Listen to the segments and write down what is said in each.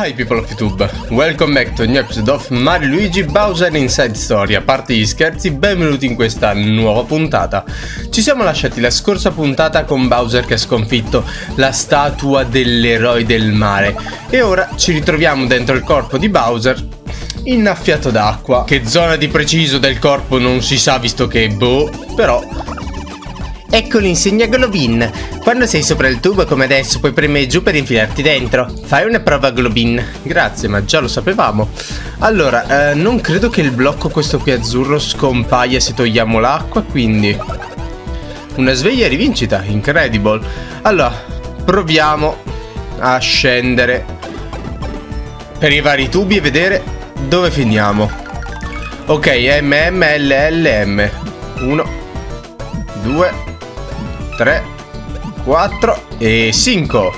Hi people of YouTube, welcome back to a new episode of Mario Luigi Bowser Inside Story. A parte gli scherzi, benvenuti in questa nuova puntata. Ci siamo lasciati la scorsa puntata con Bowser che ha sconfitto la statua dell'eroe del mare e ora ci ritroviamo dentro il corpo di Bowser innaffiato d'acqua. Che zona di preciso del corpo non si sa, visto che però... Ecco l'insegna Globin. Quando sei sopra il tubo come adesso puoi premere giù per infilarti dentro. Fai una prova Globin. Grazie, ma già lo sapevamo. Allora, non credo che il blocco questo qui azzurro scompaia se togliamo l'acqua, quindi... Una sveglia rivincita, incredible. Allora, proviamo a scendere per i vari tubi e vedere dove finiamo. Ok, MMLLM. 1, 2... 3, 4 e 5.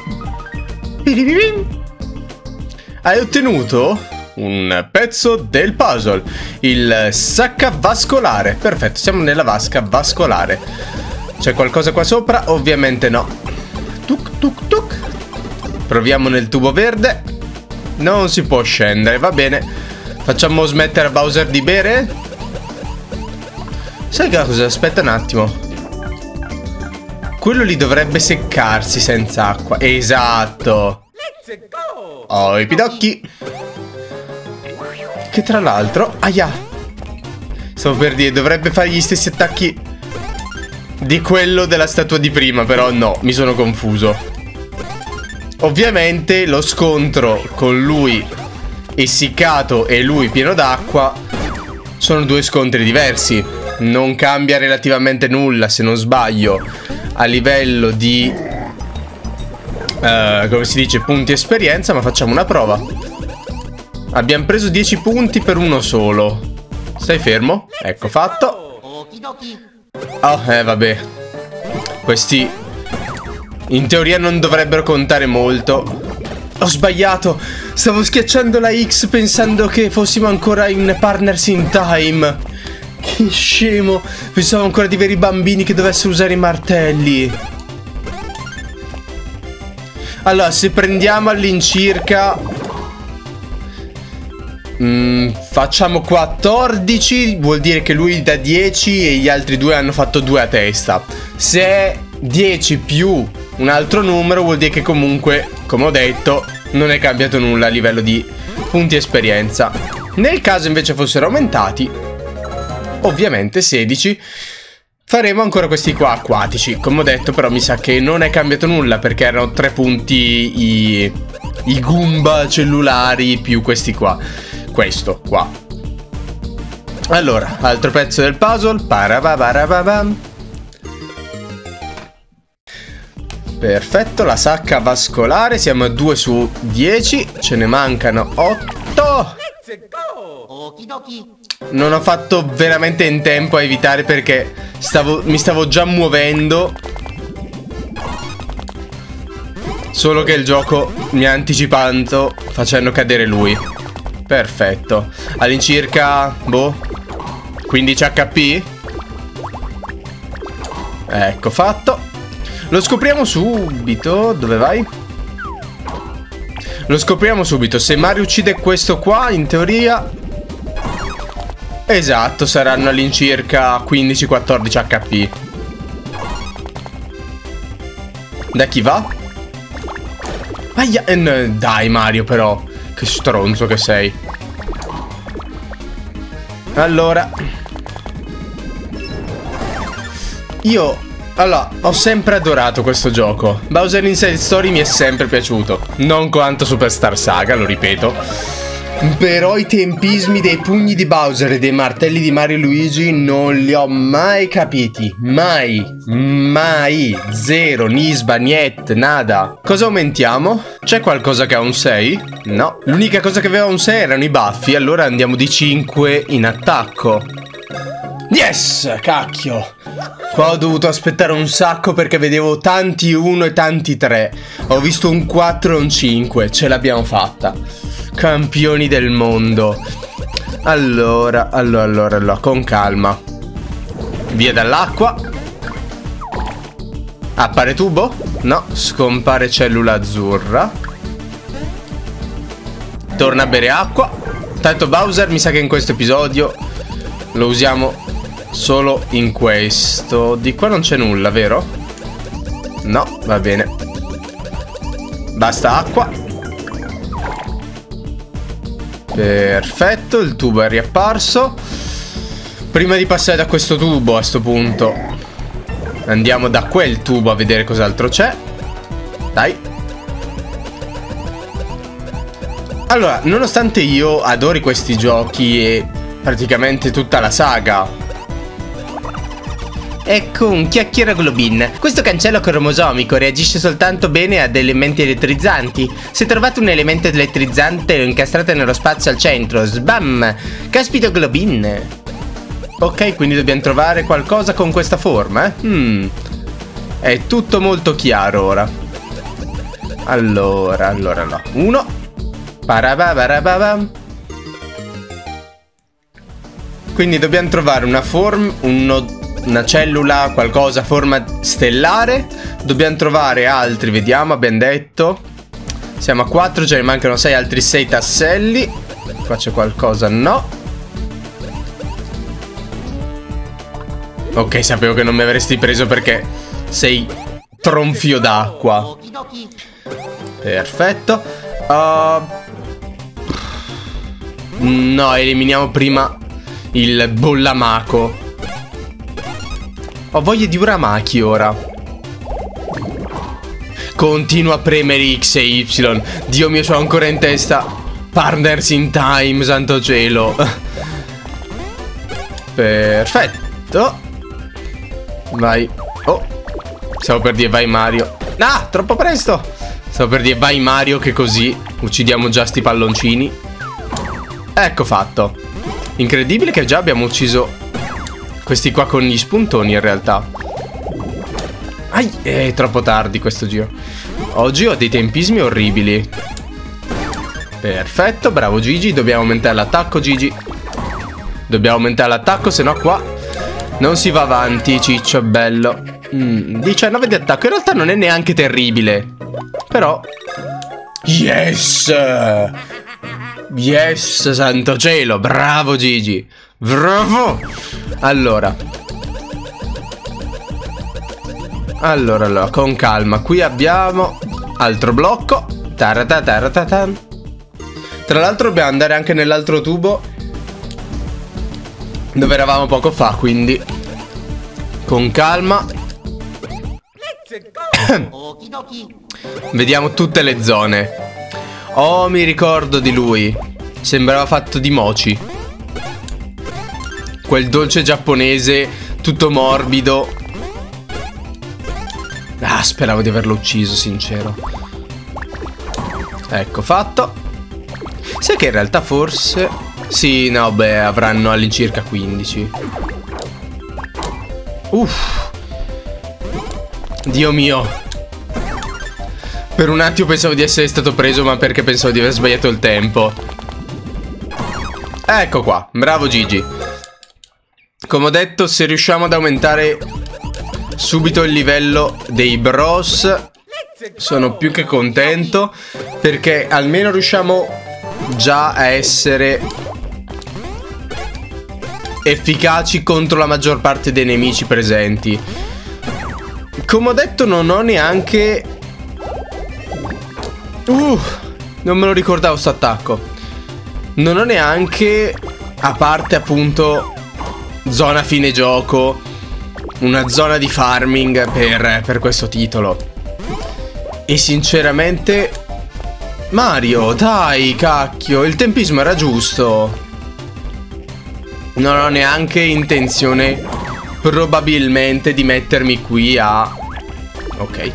Hai ottenuto un pezzo del puzzle, il sacca vascolare. Perfetto, siamo nella vasca vascolare. C'è qualcosa qua sopra? Ovviamente no. Tuk tuk tuk. Proviamo nel tubo verde. Non si può scendere, va bene. Facciamo smettere a Bowser di bere. Sai che cosa? Aspetta un attimo. Quello lì dovrebbe seccarsi senza acqua. Esatto. Oh, i pidocchi. Che tra l'altro... Aia. Stavo per dire, dovrebbe fare gli stessi attacchi di quello della statua di prima. Però no, mi sono confuso. Ovviamente lo scontro con lui essiccato e lui pieno d'acqua sono due scontri diversi. Non cambia relativamente nulla, se non sbaglio, a livello di come si dice, punti esperienza, ma facciamo una prova. Abbiamo preso 10 punti per uno solo. Stai fermo? Ecco fatto. Oh, vabbè. Questi in teoria non dovrebbero contare molto. Ho sbagliato. Stavo schiacciando la X pensando che fossimo ancora in Partners in Time. Che scemo. Pensavo ancora di veri bambini che dovessero usare i martelli. Allora, se prendiamo all'incirca facciamo 14, vuol dire che lui da 10 e gli altri due hanno fatto 2 a testa. Se è 10 più un altro numero vuol dire che comunque, come ho detto, non è cambiato nulla a livello di punti esperienza. Nel caso invece fossero aumentati, ovviamente 16, faremo ancora questi qua acquatici. Come ho detto, però mi sa che non è cambiato nulla, perché erano 3 punti i Goomba cellulari più questi qua. Questo qua. Allora, altro pezzo del puzzle. Perfetto, la sacca vascolare. Siamo a 2 su 10. Ce ne mancano 8. Non ho fatto veramente in tempo a evitare, perché mi stavo già muovendo. Solo che il gioco mi ha anticipato facendo cadere lui. Perfetto. All'incirca 15 HP. Ecco fatto. Lo scopriamo subito. Dove vai? Lo scopriamo subito. Se Mario uccide questo qua, in teoria... Esatto, saranno all'incirca 15-14 HP. Da chi va? Aia, dai Mario, però. Che stronzo che sei. Allora, allora, ho sempre adorato questo gioco. Bowser Inside Story mi è sempre piaciuto. Non quanto Superstar Saga, lo ripeto. Però i tempismi dei pugni di Bowser e dei martelli di Mario e Luigi non li ho mai capiti. Mai. Zero, nisba, niet, nada. Cosa aumentiamo? C'è qualcosa che ha un 6? No. L'unica cosa che aveva un 6 erano i baffi. Allora andiamo di 5 in attacco. Yes, cacchio. Qua ho dovuto aspettare un sacco perché vedevo tanti 1 e tanti 3. Ho visto un 4 e un 5. Ce l'abbiamo fatta. Campioni del mondo. Allora, con calma. Via dall'acqua. Appare tubo? No, scompare cellula azzurra. torna a bere acqua. Tanto Bowser mi sa che in questo episodio lo usiamo solo in questo. Di qua non c'è nulla, vero? No, va bene. Basta acqua. Perfetto, il tubo è riapparso. Prima di passare da questo tubo, a sto punto, andiamo da quel tubo a vedere cos'altro c'è. Dai. Allora, nonostante io adori questi giochi e praticamente tutta la saga, Ecco un chiacchiera Globin. Questo cancello cromosomico reagisce soltanto bene ad elementi elettrizzanti. Se trovate un elemento elettrizzante lo incastrate nello spazio al centro. Sbam! Caspito Globin. ok, quindi dobbiamo trovare qualcosa con questa forma, È tutto molto chiaro ora. Allora no. 1. Parababababam. Quindi dobbiamo trovare una forma, una cellula, qualcosa, forma stellare. Dobbiamo trovare altri, vediamo, abbiamo detto. Siamo a 4, ce ne mancano 6, altri 6 tasselli. Qua c'è qualcosa, no. Ok, sapevo che non mi avresti preso perché sei tronfio d'acqua. Perfetto. No, eliminiamo prima il bollamaco. Ho voglia di uramaki ora. Continuo a premere X e Y. Dio mio, c'ho ancora in testa Partners in Time, santo cielo. Perfetto. Vai. Oh, stavo per dire vai Mario. Ah, troppo presto. Stavo per dire vai Mario, che così uccidiamo già sti palloncini. Ecco fatto. Incredibile che già abbiamo ucciso questi qua con gli spuntoni in realtà. Ai, è troppo tardi questo giro. Oggi ho dei tempismi orribili. Perfetto, bravo Gigi. Dobbiamo aumentare l'attacco, Gigi. Dobbiamo aumentare l'attacco, se no qua non si va avanti, ciccio bello. 19 di attacco. In realtà non è neanche terribile. Però yes! Yes, santo cielo. Bravo Gigi. Bravo. Allora, con calma. Qui abbiamo altro blocco. Taratatatan. Tra l'altro dobbiamo andare anche nell'altro tubo dove eravamo poco fa, quindi con calma. Vediamo tutte le zone. Oh, mi ricordo di lui. Sembrava fatto di mochi. Quel dolce giapponese tutto morbido. Ah, speravo di averlo ucciso, sincero. Ecco fatto. Sai che in realtà forse... Sì, no, beh, avranno all'incirca 15. Uff. Dio mio. Per un attimo pensavo di essere stato preso, ma perché pensavo di aver sbagliato il tempo. Ecco qua, bravo Gigi. Come ho detto, se riusciamo ad aumentare subito il livello dei bros, sono più che contento, perché almeno riusciamo già a essere efficaci contro la maggior parte dei nemici presenti. Come ho detto, non ho neanche... non me lo ricordavo sto attacco. Non ho neanche, a parte appunto zona fine gioco, una zona di farming per questo titolo. E sinceramente, Mario, dai, cacchio, il tempismo era giusto. Non ho neanche intenzione probabilmente di mettermi qui a... Ok.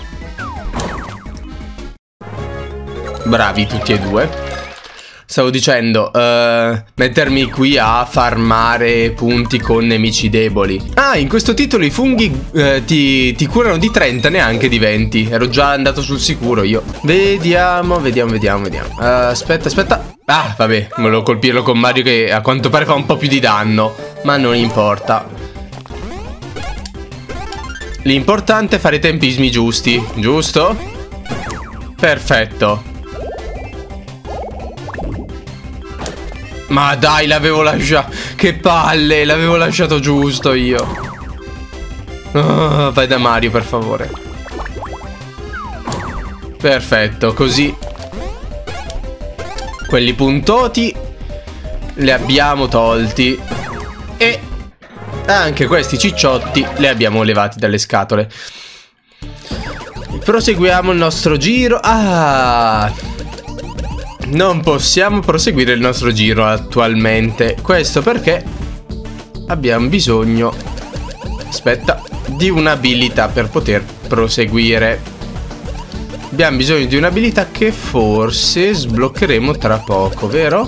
Bravi tutti e due. Stavo dicendo, mettermi qui a farmare punti con nemici deboli. Ah, in questo titolo i funghi ti curano di 30, neanche di 20. Ero già andato sul sicuro io. Vediamo. Aspetta. Ah, vabbè, volevo colpirlo con Mario, che a quanto pare fa un po' più di danno, ma non importa. L'importante è fare i tempismi giusti, giusto? Perfetto. Ma dai, l'avevo lasciato. Che palle, l'avevo lasciato giusto io. Oh, vai da Mario, per favore. Perfetto, così quelli puntoti li abbiamo tolti. E anche questi cicciotti li abbiamo levati dalle scatole. Proseguiamo il nostro giro. Ah, non possiamo proseguire il nostro giro attualmente. Questo perché abbiamo bisogno, aspetta, di un'abilità per poter proseguire. Abbiamo bisogno di un'abilità che forse sbloccheremo tra poco, vero?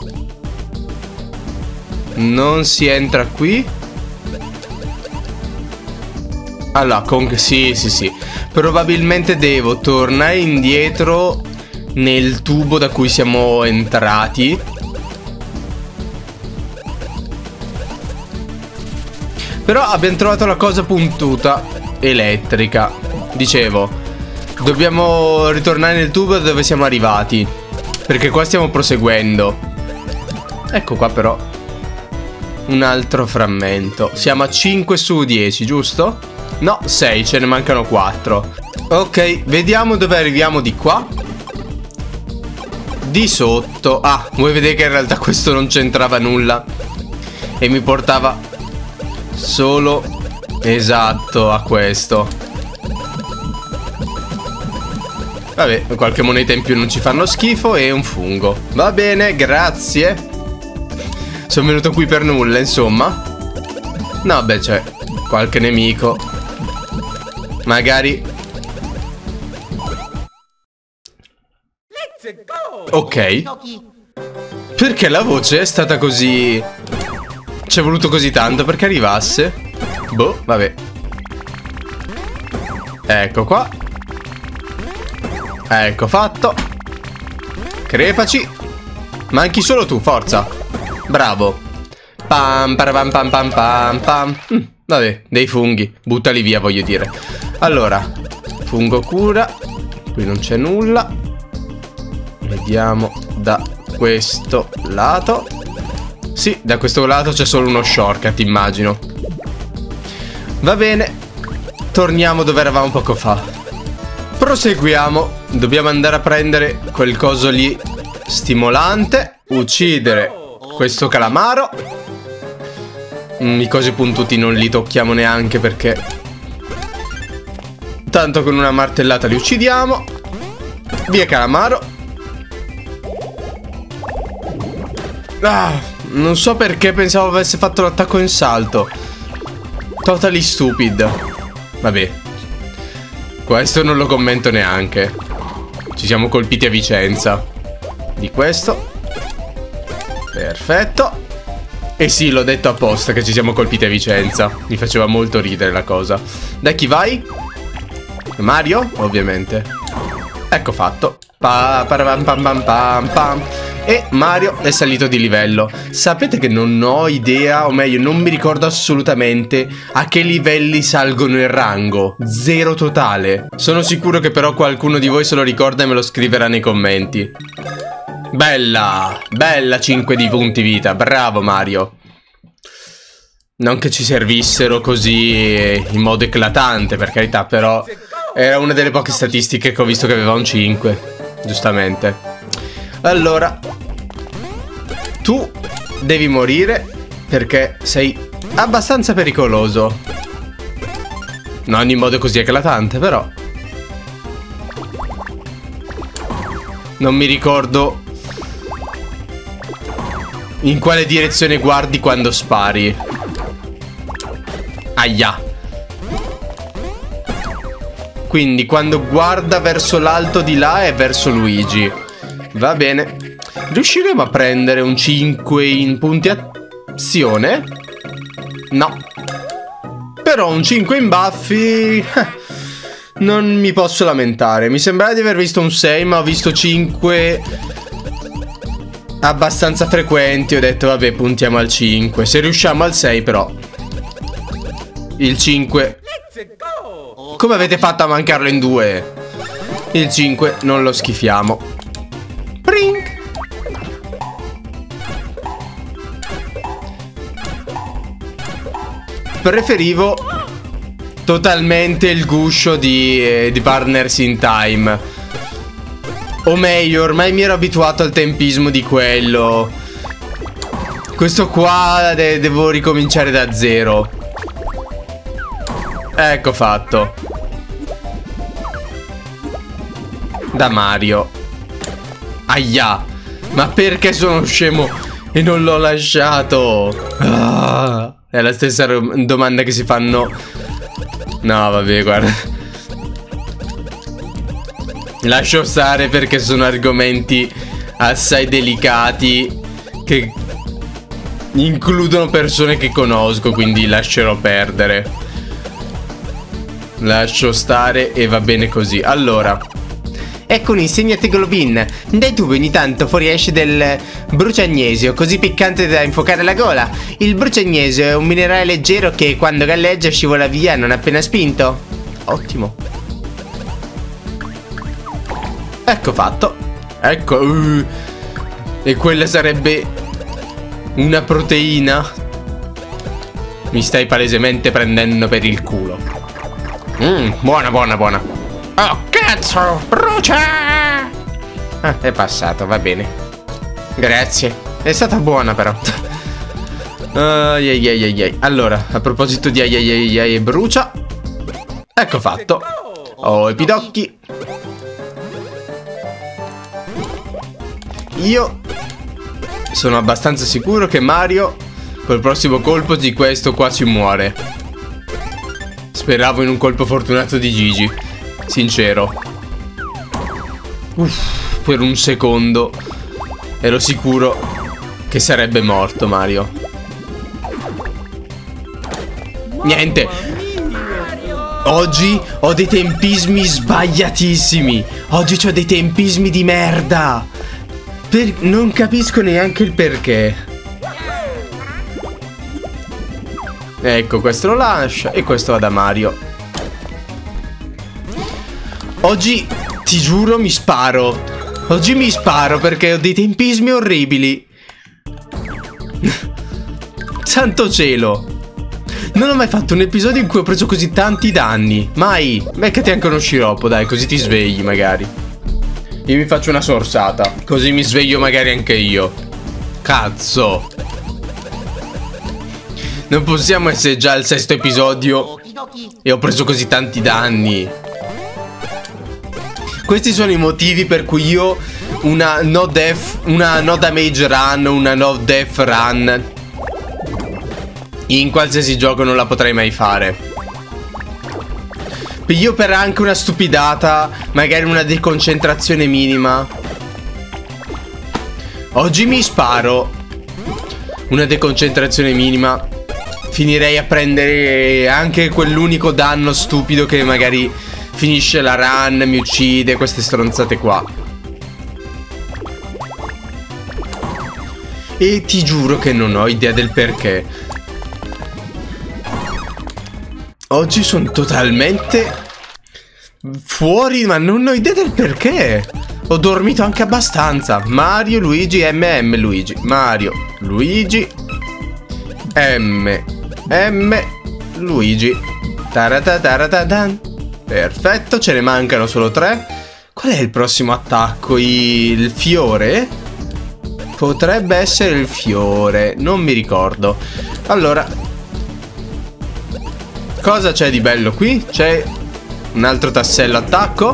Non si entra qui. Allora, sì. Probabilmente devo tornare indietro nel tubo da cui siamo entrati. Però abbiamo trovato la cosa puntuta elettrica. Dicevo, dobbiamo ritornare nel tubo da dove siamo arrivati, perché qua stiamo proseguendo. Ecco qua però un altro frammento. Siamo a 5 su 10, giusto? No, 6, ce ne mancano 4. Ok, vediamo dove arriviamo di qua. Di sotto. Ah, vuoi vedere che in realtà questo non c'entrava nulla e mi portava solo, esatto, a questo. Vabbè, qualche moneta in più non ci fanno schifo. E un fungo. Va bene, grazie. Sono venuto qui per nulla, insomma. No, beh, c'è qualche nemico. Magari. Ok. Perché la voce è stata così... Ci è voluto così tanto perché arrivasse? Boh, vabbè. Ecco qua. Ecco fatto. Crepaci. Manchi solo tu, forza. Bravo. Pam pam pam pam pam pam. Vabbè, dei funghi. Buttali via, voglio dire. Allora, fungo cura. Qui non c'è nulla. Vediamo da questo lato. Sì, da questo lato c'è solo uno shortcut, immagino. Va bene. Torniamo dove eravamo poco fa. Proseguiamo. Dobbiamo andare a prendere quel coso lì stimolante. Uccidere questo calamaro. I cosi puntuti non li tocchiamo neanche perché tanto con una martellata li uccidiamo. Via calamaro. Ah, non so perché pensavo avesse fatto l'attacco in salto. Totally stupid. Vabbè, questo non lo commento neanche. Ci siamo colpiti a Vicenza. Di questo. Perfetto. E sì, l'ho detto apposta che ci siamo colpiti a Vicenza. Mi faceva molto ridere la cosa. Da chi vai? Mario, ovviamente. Ecco fatto. Pam pam pam pam pam. E Mario è salito di livello. Sapete che non ho idea, o meglio non mi ricordo assolutamente a che livelli salgono il rango. 0 totale. Sono sicuro che però qualcuno di voi se lo ricorda e me lo scriverà nei commenti. Bella, bella 5 di punti vita. Bravo Mario. Non che ci servissero così in modo eclatante, per carità, però era una delle poche statistiche che ho visto che aveva un 5. Giustamente. Allora, tu devi morire perché sei abbastanza pericoloso. Non in modo così eclatante, però. Non mi ricordo in quale direzione guardi quando spari. Aia. Quindi quando guarda verso l'alto di là è verso Luigi. Va bene. Riusciremo a prendere un 5 in punti azione? No. Però un 5 in baffi non mi posso lamentare. Mi sembrava di aver visto un 6, ma ho visto 5 abbastanza frequenti. Ho detto vabbè, puntiamo al 5. Se riusciamo al 6 però il 5... Come avete fatto a mancarlo in 2? Il 5 non lo schifiamo. Prink. preferivo totalmente il guscio di Partners in Time. O meglio, ormai mi ero abituato al tempismo di quello. Questo qua devo ricominciare da zero. Ecco fatto. Da Mario. Aia. Ma perché sono scemo e non l'ho lasciato? Ah, è la stessa domanda che si fanno. No, vabbè, guarda. Lascio stare perché sono argomenti assai delicati che includono persone che conosco, quindi lascerò perdere. Lascio stare e va bene così. Allora, ecco un'insegna Teglobin. Dai tubi ogni tanto fuoriesce del bruciagnesio, così piccante da infuocare la gola. Il bruciagnesio è un minerale leggero che quando galleggia scivola via non appena spinto. Ottimo. ecco fatto. Ecco. E quella sarebbe una proteina. Mi stai palesemente prendendo per il culo. Buona, buona, buona. Oh, cazzo! Brucia! Ah, è passato, va bene. Grazie. È stata buona però. Allora, a proposito di e brucia. Ecco fatto. Oh, i pidocchi. Io sono abbastanza sicuro che Mario col prossimo colpo di questo qua ci muore. Speravo in un colpo fortunato di Gigi. Sincero. Per un secondo ero sicuro che sarebbe morto Mario. Niente. Oggi ho dei tempismi sbagliatissimi. Oggi ho dei tempismi di merda. Non capisco neanche il perché. Ecco, questo lo lascia e questo va da Mario. Oggi, ti giuro, mi sparo. Oggi mi sparo perché ho dei tempismi orribili. Santo cielo. Non ho mai fatto un episodio in cui ho preso così tanti danni. Mai. Beccati anche uno sciroppo, dai, così ti svegli magari. Io mi faccio una sorsata, così mi sveglio magari anche io. Cazzo. Non possiamo essere già al 6º episodio e ho preso così tanti danni. Questi sono i motivi per cui io una no damage run, una no death run in qualsiasi gioco non la potrei mai fare. Io per anche una stupidata, magari una deconcentrazione minima. Oggi mi sparo. Una deconcentrazione minima. Finirei a prendere anche quell'unico danno stupido che magari finisce la run, mi uccide, queste stronzate qua. E ti giuro che non ho idea del perché. Oggi sono totalmente fuori, ma non ho idea del perché. Ho dormito anche abbastanza. Mario, Luigi, M, Luigi. Mario, Luigi, M, Luigi. Taratataratatan. Perfetto, ce ne mancano solo 3. Qual è il prossimo attacco? Il fiore? Potrebbe essere il fiore, non mi ricordo. Allora, cosa c'è di bello qui? C'è un altro tassello attacco.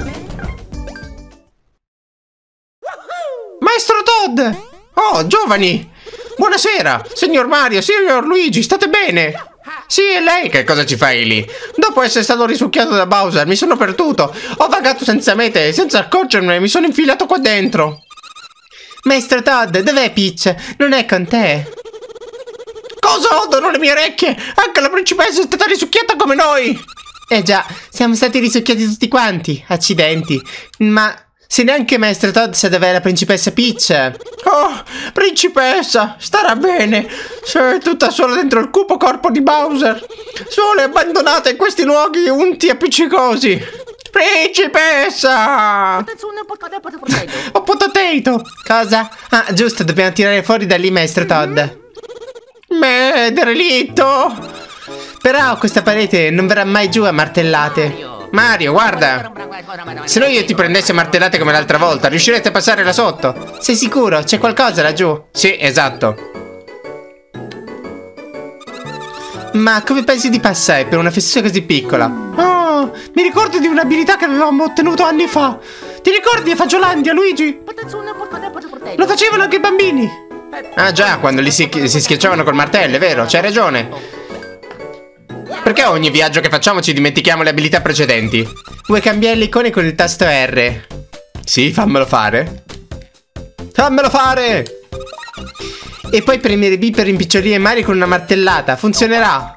Maestro Todd! Oh, giovani! Buonasera, signor Mario, signor Luigi, state bene? Sì, e lei che cosa ci fai lì? Dopo essere stato risucchiato da Bowser mi sono perduto. Ho vagato senza mete e senza accorgermene mi sono infilato qua dentro. Maestro Todd, dov'è Peach? Non è con te? Cosa odono le mie orecchie? Anche la principessa è stata risucchiata come noi. Eh già, siamo stati risucchiati tutti quanti. Accidenti. Ma se neanche Maestro Todd sa dov'è la principessa Peach. Oh, principessa, starà bene. Sei tutta sola dentro il cupo corpo di Bowser. Sola e abbandonata in questi luoghi unti appiccicosi. Principessa! Ho potato. Cosa? Ah, giusto, dobbiamo tirare fuori da lì Maestro Todd. Derelitto. Però questa parete non verrà mai giù a martellate. Mario, guarda! Se no io ti prendessi a martellate come l'altra volta, riuscirete a passare là sotto? Sei sicuro? C'è qualcosa laggiù? Sì, esatto. Ma come pensi di passare per una fessura così piccola? Oh, mi ricordo di un'abilità che avevamo ottenuto anni fa. Ti ricordi a Fagiolandia, Luigi? Lo facevano anche i bambini. Ah già, quando li si schiacciavano col martello, è vero, c'hai ragione. Perché ogni viaggio che facciamo ci dimentichiamo le abilità precedenti? Vuoi cambiare le icone con il tasto R? Sì, fammelo fare. Fammelo fare! E poi premere B per rimpicciolire Mario con una martellata. Funzionerà.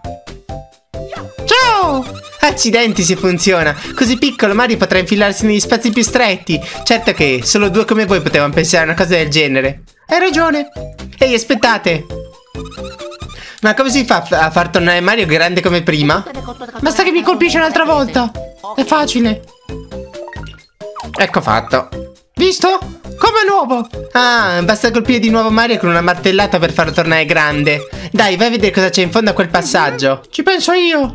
Ciao! Accidenti se funziona. Così piccolo Mario potrà infilarsi negli spazi più stretti. Certo che solo due come voi potevano pensare a una cosa del genere. Hai ragione. Ehi, aspettate. Ma come si fa a far tornare Mario grande come prima? Basta che mi colpisce un'altra volta. È facile. Ecco fatto. Visto? Come nuovo. Ah, basta colpire di nuovo Mario con una martellata per farlo tornare grande. Dai, vai a vedere cosa c'è in fondo a quel passaggio. Ci penso io.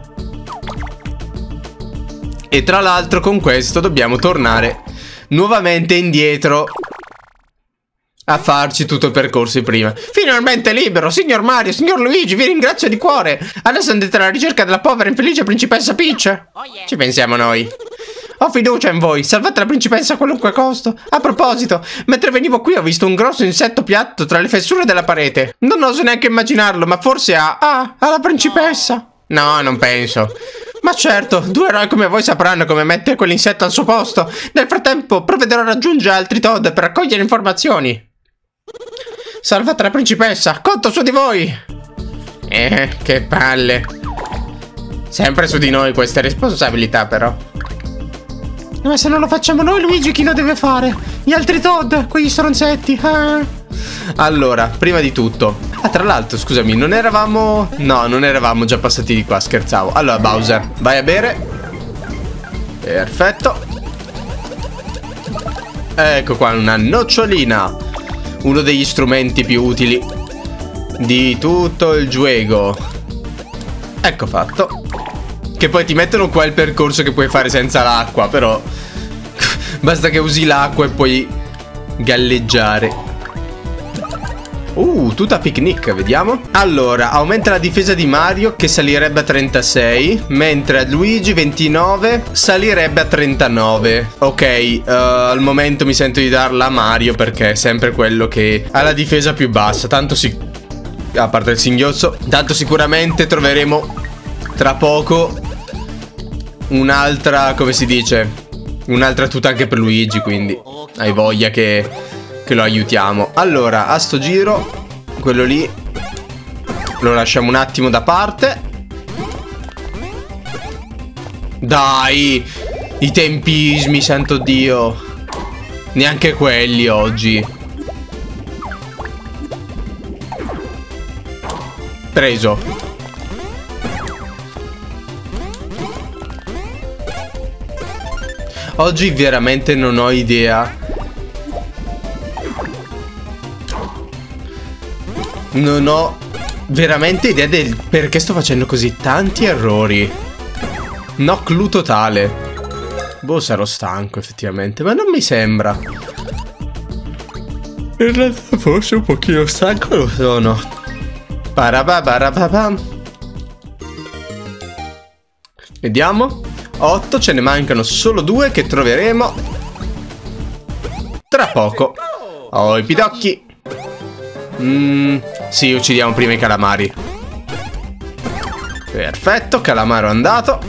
E tra l'altro con questo dobbiamo tornare nuovamente indietro a farci tutto il percorso di prima. Finalmente libero, signor Mario, signor Luigi, vi ringrazio di cuore. Adesso andate alla ricerca della povera infelice principessa Peach. Ci pensiamo noi. Ho fiducia in voi, salvate la principessa a qualunque costo. A proposito, mentre venivo qui ho visto un grosso insetto piatto tra le fessure della parete. Non oso neanche immaginarlo, ma forse ha la principessa. No, non penso. Ma certo, due eroi come voi sapranno come mettere quell'insetto al suo posto. Nel frattempo provvederò a raggiungere altri Toad per raccogliere informazioni. Salvate la principessa, conto su di voi. Che palle. Sempre su di noi queste responsabilità però. Ma se non lo facciamo noi, Luigi, chi lo deve fare? Gli altri Toad, quegli stronzetti. Allora, prima di tutto, tra l'altro, scusami, non eravamo... No, non eravamo già passati di qua, scherzavo. Allora, Bowser, vai a bere. Perfetto. Ecco qua, una nocciolina. Uno degli strumenti più utili di tutto il gioco. Ecco fatto. Che poi ti mettono qua il percorso che puoi fare senza l'acqua, però basta che usi l'acqua e puoi galleggiare. Tutta picnic, vediamo. Allora, aumenta la difesa di Mario che salirebbe a 36, mentre a Luigi 29 salirebbe a 39. Ok, al momento mi sento di darla a Mario perché è sempre quello che ha la difesa più bassa. Tanto a parte il singhiozzo, tanto sicuramente troveremo tra poco un'altra, come si dice, un'altra tuta anche per Luigi, quindi hai voglia che lo aiutiamo. Allora, a sto giro quello lì lo lasciamo un attimo da parte. Dai, i tempismi, santo Dio. Neanche quelli oggi. Preso. Oggi veramente non ho idea. Non ho veramente idea del perché sto facendo così tanti errori. No clue totale. Boh, sarò stanco effettivamente, ma non mi sembra. In realtà forse un pochino stanco lo sono. Parababababam. Vediamo. 8, ce ne mancano solo 2 che troveremo tra poco. Oh, i pidocchi. Sì, uccidiamo prima i calamari. Perfetto, calamaro andato.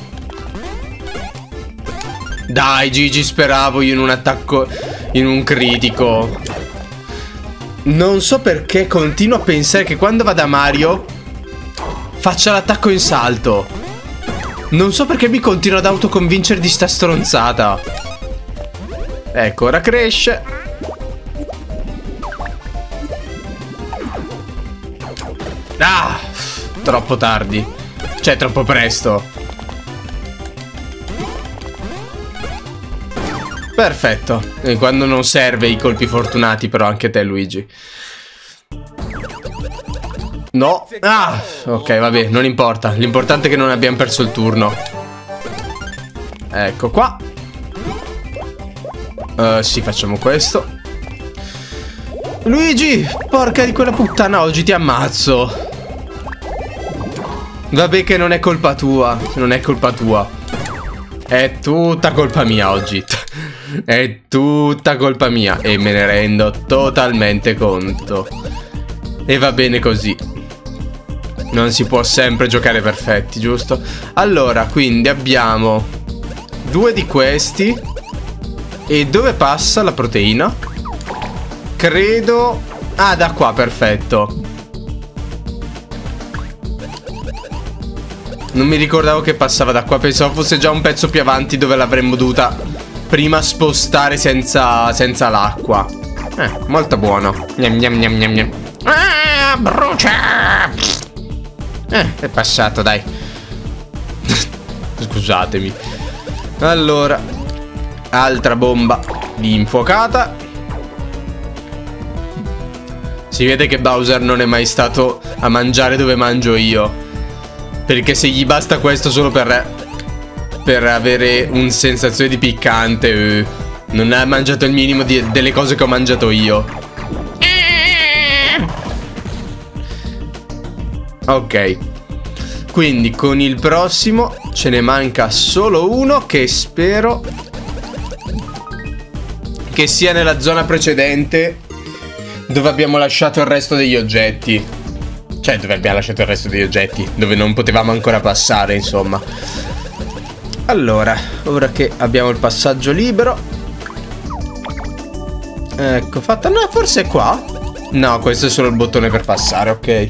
Dai, Gigi, speravo io in un attacco, in un critico. Non so perché continuo a pensare che quando vada Mario faccia l'attacco in salto. Non so perché mi continuo ad autoconvincere di sta stronzata. Ecco, ora cresce. Ah, troppo tardi. Cioè, troppo presto. Perfetto. E quando non serve i colpi fortunati, però anche te, Luigi. No. Ah, ok, vabbè, non importa. L'importante è che non abbiamo perso il turno. Ecco qua. Sì, facciamo questo. Luigi, porca di quella puttana, oggi ti ammazzo. Vabbè che non è colpa tua. Non è colpa tua. È tutta colpa mia oggi. È tutta colpa mia. E me ne rendo totalmente conto. E va bene così. Non si può sempre giocare perfetti, giusto? Allora, quindi abbiamo 2 di questi. E dove passa la proteina? Credo... Ah, da qua, perfetto. Non mi ricordavo che passava da qua. Pensavo fosse già un pezzo più avanti dove l'avremmo dovuta prima spostare senza l'acqua. Molto buono. Gnam gnam gnam gnam gnam. Ah, brucia! È passato, dai. Scusatemi. Allora, altra bomba infuocata. Si vede che Bowser non è mai stato a mangiare dove mangio io. Perché se gli basta questo solo per avere un sensazione di piccante, non ha mangiato il minimo delle cose che ho mangiato io. Ok. Quindi con il prossimo ce ne manca solo uno, che spero che sia nella zona precedente dove abbiamo lasciato il resto degli oggetti. Cioè, dove abbiamo lasciato il resto degli oggetti, dove non potevamo ancora passare, insomma. Allora, ora che abbiamo il passaggio libero. Ecco, fatta. No, forse è qua. No, questo è solo il bottone per passare, ok.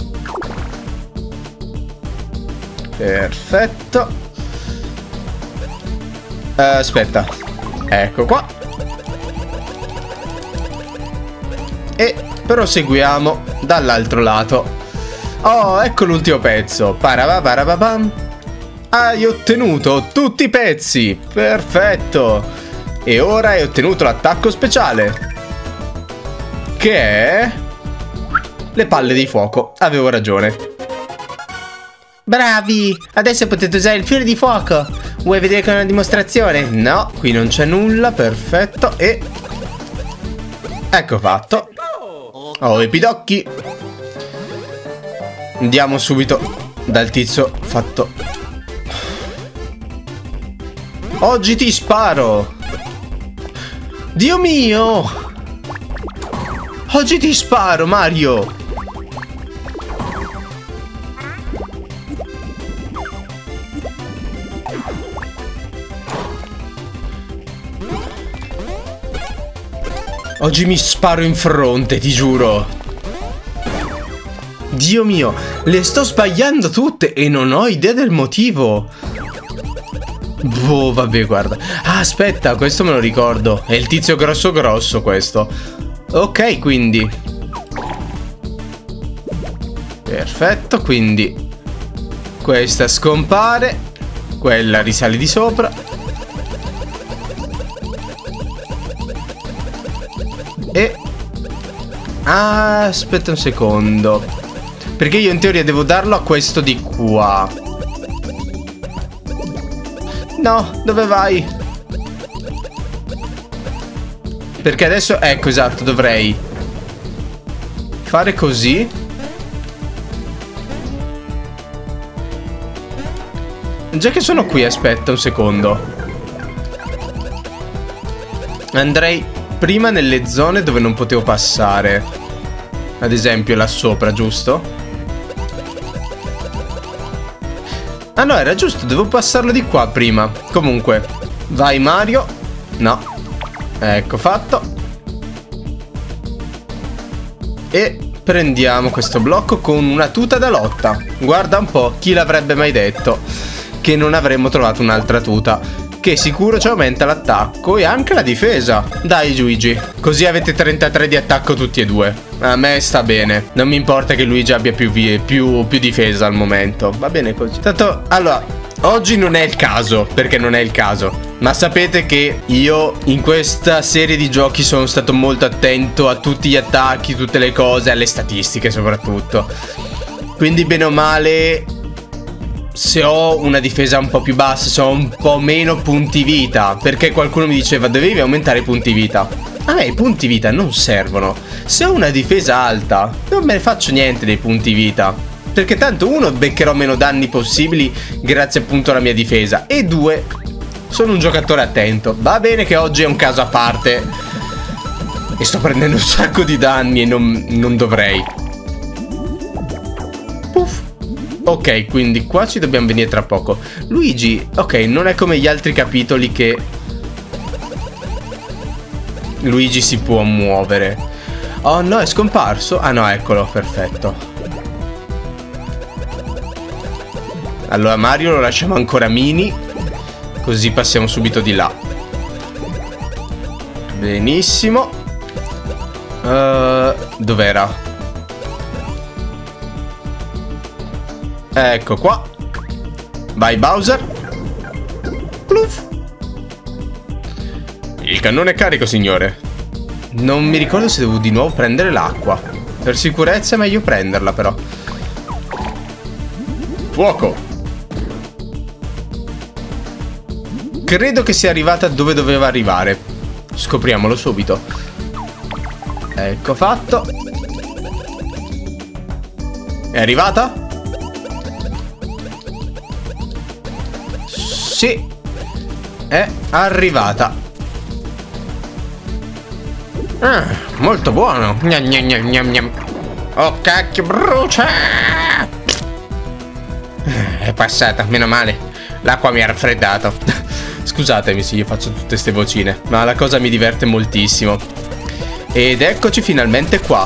Perfetto. Aspetta. Ecco qua. E proseguiamo dall'altro lato. Oh, ecco l'ultimo pezzo. Parababam. Hai ottenuto tutti i pezzi. Perfetto. E ora hai ottenuto l'attacco speciale, che è le palle di fuoco. Avevo ragione. Bravi! Adesso potete usare il fiore di fuoco. Vuoi vedere che è una dimostrazione? No, qui non c'è nulla. Perfetto. E ecco fatto. Oh, i pidocchi. Andiamo subito dal tizio fatto. Oggi ti sparo. Dio mio. Oggi ti sparo, Mario. Oggi mi sparo in fronte, ti giuro. Dio mio, le sto sbagliando tutte e non ho idea del motivo. Boh, vabbè, guarda. Ah, aspetta, questo me lo ricordo. È il tizio grosso grosso questo. Ok, quindi perfetto, quindi questa scompare, quella risale di sopra. E aspetta un secondo, perché io in teoria devo darlo a questo di qua. No, dove vai? Perché adesso, ecco, esatto, dovrei fare così. Già che sono qui, aspetta un secondo. Andrei prima nelle zone dove non potevo passare. Ad esempio là sopra, giusto? Ah no, era giusto, devo passarlo di qua prima. Comunque, vai Mario. No. Ecco fatto. E prendiamo questo blocco con una tuta da lotta. Guarda un po', chi l'avrebbe mai detto che non avremmo trovato un'altra tuta, che sicuro ci aumenta l'attacco e anche la difesa. Dai Luigi, così avete 33 di attacco tutti e due. A me sta bene. Non mi importa che Luigi abbia più difesa al momento. Va bene così. Tanto, allora, oggi non è il caso, perché non è il caso. Ma sapete che io in questa serie di giochi sono stato molto attento a tutti gli attacchi, tutte le cose, alle statistiche soprattutto. Quindi bene o male, se ho una difesa un po' più bassa, se ho un po' meno punti vita, perché qualcuno mi diceva dovevi aumentare i punti vita. A me i punti vita non servono. Se ho una difesa alta non me ne faccio niente dei punti vita, perché tanto uno, beccherò meno danni possibili grazie appunto alla mia difesa, e due, sono un giocatore attento. Va bene che oggi è un caso a parte e sto prendendo un sacco di danni e non dovrei. Puff. Ok, quindi qua ci dobbiamo venire tra poco. Luigi, ok, non è come gli altri capitoli che Luigi si può muovere. Oh no, è scomparso. Ah no, eccolo, perfetto. Allora Mario lo lasciamo ancora mini, così passiamo subito di là. Benissimo. Dov'era? Ecco qua. Vai Bowser. Pluff. Il cannone è carico, signore. Non mi ricordo se devo di nuovo prendere l'acqua. Per sicurezza è meglio prenderla, però. Fuoco. Credo che sia arrivata dove doveva arrivare. Scopriamolo subito. Ecco fatto. È arrivata? Sì. È arrivata. Ah, molto buono. Gnam, gnam, gnam, gnam, gnam. Oh cacchio, brucia. È passata, meno male. L'acqua mi ha raffreddato. Scusatemi se io faccio tutte ste vocine, ma la cosa mi diverte moltissimo. Ed eccoci finalmente qua.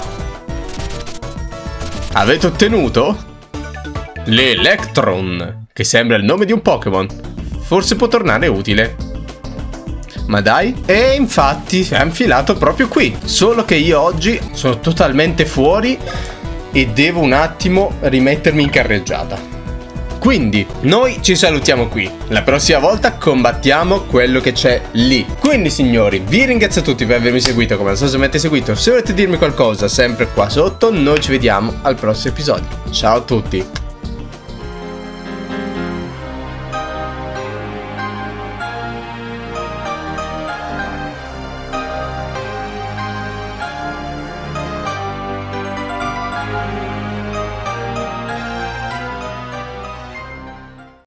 Avete ottenuto l'Electron, che sembra il nome di un Pokémon. Forse può tornare utile. Ma dai. E infatti è infilato proprio qui. Solo che io oggi sono totalmente fuori e devo un attimo rimettermi in carreggiata. Quindi noi ci salutiamo qui. La prossima volta combattiamo quello che c'è lì. Quindi signori, vi ringrazio a tutti per avermi seguito. Come al solito mi avete seguito. Se volete dirmi qualcosa, sempre qua sotto. Noi ci vediamo al prossimo episodio. Ciao a tutti.